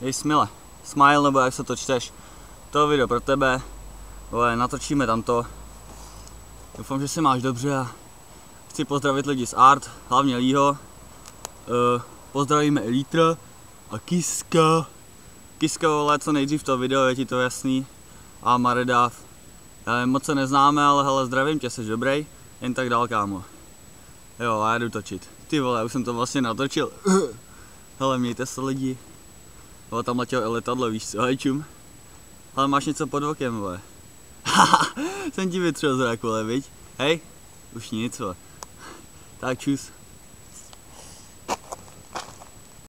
Hej Smile, Smile nebo jak se to čteš, to video pro tebe, vole, natočíme tam to. Doufám, že se máš dobře a chci pozdravit lidi z Art, hlavně Lího. Pozdravíme i Lítra a Kiska. Kiska, vole, co nejdřív to video, je ti to jasný. A Maredáv. Já nevím, moc se neznáme, ale hele, zdravím tě, jsi dobrý. Jen tak dál, kámo. Jo, a já jdu točit. Ty vole, už jsem to vlastně natočil. Hele, mějte se lidi. Vole, tam letěl i letadlo, víš co, hej čum. Ale máš něco pod okem, vole. Haha, jsem ti vytřel zrak, vole, viď? Hej, už nic, vole. Tak čus.